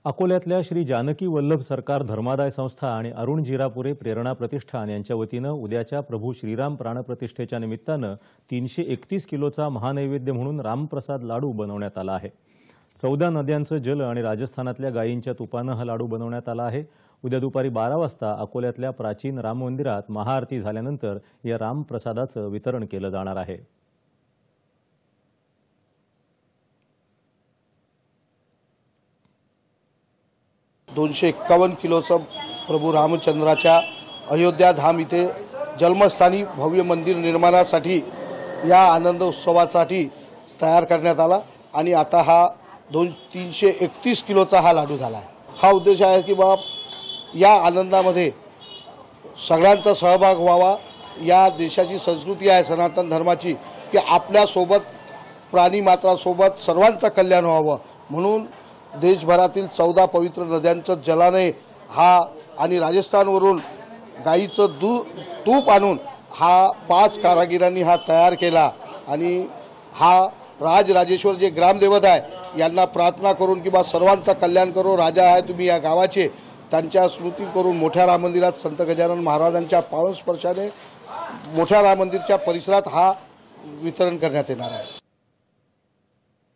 अकोल्यातल्या श्री जानकी वल्लभ सरकार धर्मादाय संस्था आणि अरुण जिरापुरे प्रेरणा प्रतिष्ठान यांच्या वतीनं उद्याच्या प्रभू श्रीराम प्राणप्रतिष्ठेच्या निमित्तानं 331 किलोचा महानैवेद्य म्हणून रामप्रसाद लाडू बनवण्यात आला आहे। 14 नद्यांचं जल आणि राजस्थानातल्या गायींच्या तुपानं हा लाडू बनवण्यात आला आहे। उद्या दुपारी 12 वाजता अकोल्यातल्या प्राचीन राम मंदिरात महाआरती झाल्यानंतर या रामप्रसादाचं वितरण केलं जाणार आहे। 251 किलोचं प्रभू रामचंद्राच्या अयोध्या धाम इथे जन्मस्थानी भव्य मंदिर निर्माणासाठी या आनंद उत्सवासाठी तयार करण्यात आला आणि आता हा 331 किलोचा हा लाडू झाला आहे। हा उद्देश आहे की या आनंदामध्ये सगळ्यांचा सहभाग व्हावा। या देशाची संस्कृती आहे सनातन धर्माची की आपल्या सोबत प्राणी मात्रासोबत सर्वांचं कल्याण व्हावं, म्हणून देशभरातील 14 पवित्र नद्यांचं जलाने हा आणि राजस्थानवरून गाईचं तूप आणून हा 5 कारागिरांनी हा तयार केला आणि हा राजराजेश्वर जे ग्रामदेवत आहे यांना प्रार्थना करून की सर्वांचं कल्याण करो, राजा आहे तुम्ही या गावाचे, त्यांच्या स्मृती करून मोठ्या राम मंदिरात संत गजानन महाराजांच्या पावन स्पर्शाने मोठ्या राम मंदिरच्या परिसरात हा वितरण करण्यात येणार आहे।